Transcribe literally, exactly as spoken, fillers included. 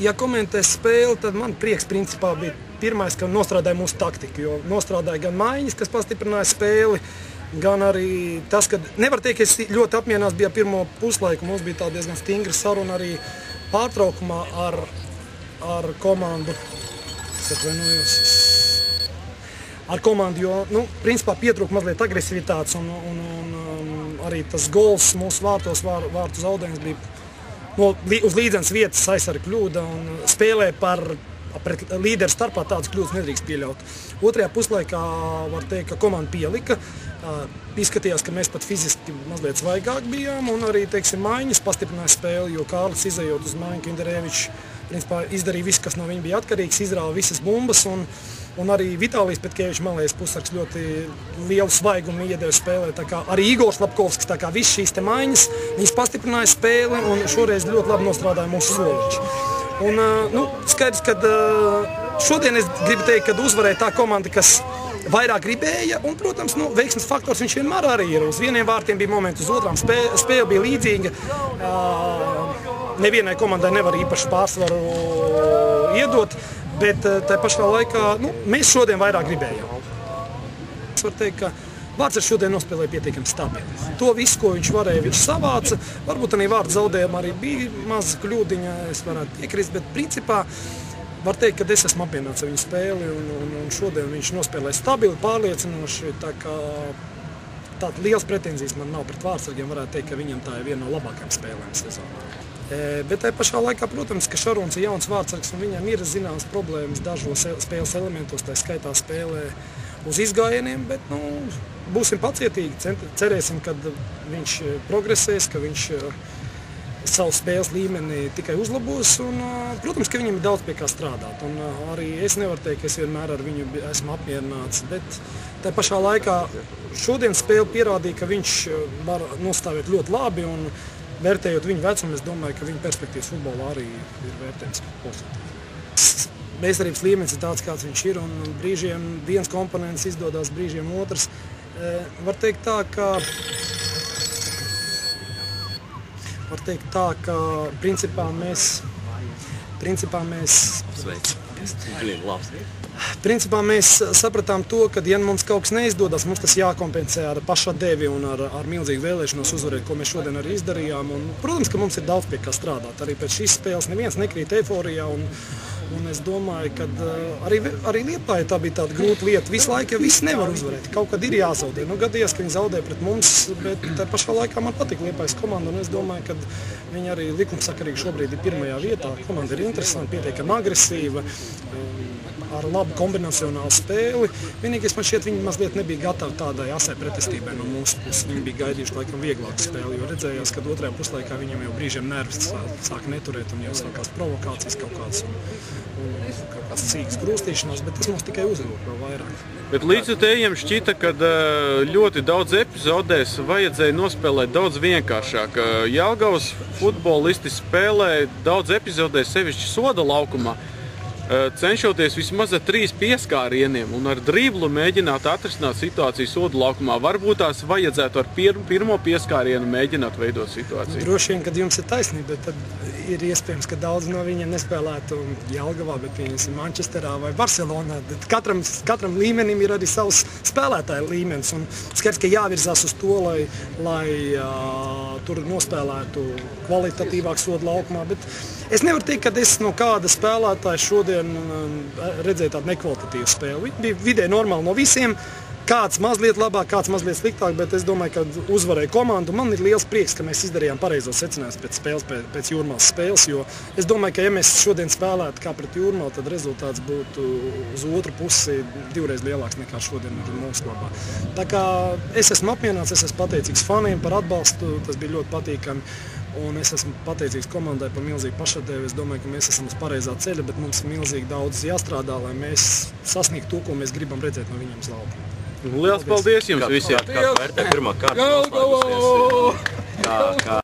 ja komentē spēli, tad man prieks principā bija pirmais, ka nostrādāja mūsu taktiku, jo nostrādāja gan maiņas, kas pastiprināja spēli, gan arī tas, ka nevar teikt, ka es ļoti apmierinās bija pirmo puslaiku. Mums bija tā diezgan stingra saruna arī pārtraukumā ar, ar komandu. Es atvainojos. Ar komandu, jo, nu, principā pietrūka mazliet agresivitātes un, un, un, un arī tas gols mūsu vārtos, vār, vārtu zaudējums bija no, uz līdzenas vietas aizsarga kļūda un spēlē par pret līderu starpā tādas kļūdas nedrīkst pieļaut. Otrajā puslaikā var teikt, ka komanda pielika. Izskatījās, ka mēs pat fiziski mazliet svaigāk bijām un arī, teiksim, maiņas pastiprināja spēli, jo Kārlis izejot uz maiņu, Kinderēvičs principā izdarīja visu, kas no viņa bija atkarīgs, izrāva visas bumbas un, un arī Vitālijs Petkevičs malējais pusargs ļoti lielu svaigumu iedeva spēlē. Tā kā arī Igors Lapkovskis, tā kā viss šīs te maiņas, viņas pastiprināja spēli un šoreiz ļoti labi nostrādāja mūsu soliņš. Un, nu, skaidrs, ka šodien es gribu teikt, ka uzvarēja tā komanda, kas vairāk gribēja, un, protams, nu, veiksmes faktors viņš vienmēr arī ir. Uz vieniem vārtiem bija momenti, uz otrām spēle, spēle bija līdzīga. Nevienai komandai nevar īpaši pārsvaru iedot, bet tā pašā laikā, nu, mēs šodien vairāk gribējām. Es varu teikt, ka Vārts šodien nospēlēja pietiekami stabili. To visu, ko viņš varēja, viņš savāca. Varbūt arī Vārts zaudējumā arī bija maza kļūdiņa, es varētu piekrist, bet principā var teikt, ka es esmu apmierināts ar viņu spēli un, un, un šodien viņš nospēlēja stabili, pārliecinoši. Tā kā tāda liels pretenzijas man nav pret Vārtsargiem, varētu teikt, ka viņam tā ir viena no labākajām spēlēm sezonā. E, bet tajā pašā laikā, protams, ka Šarons ir jauns Vārtsargs un viņam ir zināmas problēmas dažos spēles elementos, tā skaitā spēlē uz izgājieniem, bet, nu, būsim pacietīgi, cerēsim, ka viņš progresēs, ka viņš savu spēles līmeni tikai uzlabos un, protams, ka viņam ir daudz pie kā strādāt. Un arī es nevaru teikt, ka es vienmēr ar viņu esmu apmierināts, bet tā pašā laikā šodien spēle pierādīja, ka viņš var nostāvēt ļoti labi un vērtējot viņu vecumu, es domāju, ka viņa perspektīvas futbolā arī ir vērtējums pozitīvi. Meistarības līmenis ir tāds, kāds viņš ir, un brīžiem viens komponents izdodas, brīžiem otrs. E, var teikt tā, ka, var teikt tā, ka principā mēs, principā mēs, principā mēs sapratām to, ka, ja mums kaut kas neizdodas, mums tas jākompensē ar pašatdevi un ar, ar milzīgu vēlēšanos uzvarēt, ko mēs šodien arī izdarījām. Un, protams, ka mums ir daudz pie kā strādāt. Arī pēc šīs spēles neviens nekrīt eiforijā. Un, Un es domāju, ka arī, arī Liepājai tā bija tāda grūta lieta. Visu laiku jau viss nevar uzvarēt. Kaut kad ir jāzaudē. Nu, gadījās, ka viņi zaudē pret mums, bet tā pašā laikā man patīk Liepājas komanda. Un es domāju, ka viņi arī likumsakarīgi šobrīd ir pirmajā vietā. Komanda ir interesanta, pietiekami agresīva, ar labu kombinacionālu spēli. Vienīgais man šķiet, viņi mazliet nebija gatavi tādai asai pretestībai no mūsu puses. Viņi bija gaidījuši laikam vieglāku spēli, jo redzējās, ka otrajā puslaikā viņam jau brīžiem nervs sāk neturēt un jau sākās provokācijas kaut kādas un, un kaut kāds cīgas grūstīšanās, bet tas mums tikai uzrūp vēl vairāk. Bet līdzutējiem šķita, ka ļoti daudz epizodēs vajadzēja nospēlēt daudz vienkāršāk. Jelgavas futbolisti spēlē daudz epizodēs sevišķi soda laukumā, cenšoties vismaz ar trīs pieskārieniem un ar driblu mēģināt atrisināt situāciju sodu laukumā. Varbūt tās vajadzētu ar pir pirmo pieskārienu mēģināt veidot situāciju. Droši vien, kad jums ir taisnība, bet tad ir iespējams, ka daudz no viņiem nespēlētu Jelgavā, bet pieņemsim Manchesterā vai Barcelonā. Katram, katram līmenim ir arī savs spēlētāju līmenis. Un skaidrs, ka jāvirzās uz to, lai, lai uh, tur nospēlētu kvalitatīvāk sodu laukumā. Bet es nevaru teikt, ka es no kāda spēlētāja šodien redzēju tādu nekvalitatīvu spēli. Bija vidē normāli no visiem, kāds mazliet labāk, kāds mazliet sliktāk, bet es domāju, ka uzvarēja komandu. Man ir liels prieks, ka mēs izdarījām pareizos secinājumus pēc spēles, pēc, pēc Jūrmālas spēles, jo es domāju, ka ja mēs šodien spēlētu kā pret Jūrmālu, tad rezultāts būtu uz otru pusi divreiz lielāks nekā šodien ir mūsu labā. Tā kā es esmu apmierināts, es esmu pateicīgs faniem par atbalstu, tas bija ļoti patīkami. Un es esmu pateicīgs komandai par milzīgu pašatdevi. Es domāju, ka mēs esam uz pareizā ceļa, bet mums ir milzīgi daudz jāstrādā, lai mēs sasniegtu to, ko mēs gribam redzēt no viņiem uz laukuma. Liels paldies jums visiem! Kā vērtē pirmā kārta noslēgusies?